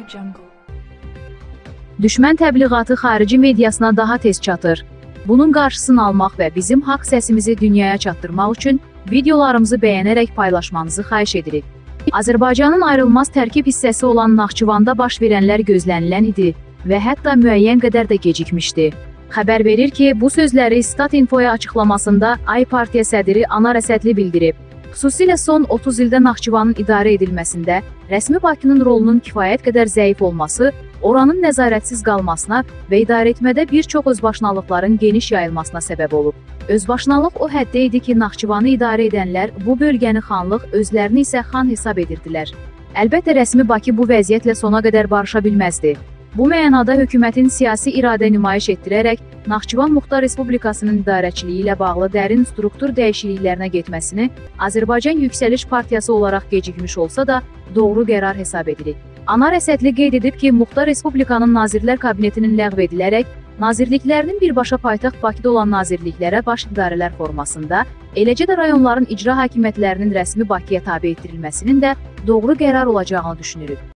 Düşmən təbliğatı xarici mediasına daha tez çatır. Bunun qarşısını almaq və bizim haqq səsimizi dünyaya çatdırmaq üçün videolarımızı bəyənərək paylaşmanızı xahiş edirik. Azərbaycanın ayrılmaz tərkib hissəsi olan Naxçıvanda baş verənlər gözlənilən idi və hətta müəyyən qədər də gecikmişdi. Xəbər verir ki, bu sözləri Stat.Infoya açıqlamasında Ay Partiya sədri Anar Əsədli bildirib. Xüsusilə son 30 ildə Naxçıvanın idarə edilməsində rəsmi Bakının rolunun kifayət qədər zəif olması, oranın nəzarətsiz qalmasına və idarəetmədə bir çox özbaşınalıqların geniş yayılmasına səbəb olub. Özbaşınalıq o həddə idi ki, Naxçıvanı idarə edənlər bu bölgəni xanlıq, özlərini isə xan hesab edirdilər. Əlbəttə, rəsmi Bakı bu vəziyyətlə sona qədər barışa bilməzdi. Bu mənada hökumətin siyasi iradə nümayiş etdirərək Naxçıvan Muxtar Respublikasının idarəçiliyi ilə bağlı dərin struktur dəyişikliklərinə getməsini Azərbaycan Yüksəliş Partiyası olaraq gecikmiş olsa da doğru qərar hesab edilir. Anar Əsədli qeyd edib ki, Muxtar Respublikanın Nazirlər Kabinetinin ləğv edilərək nazirliklərinin birbaşa paytaxt Bakıda olan nazirliklərə baş idarələr formasında, eləcə də rayonların icra hakimiyyətlərinin rəsmi Bakıya tabe etdirilməsinin də doğru qərar olacağını düşünürük.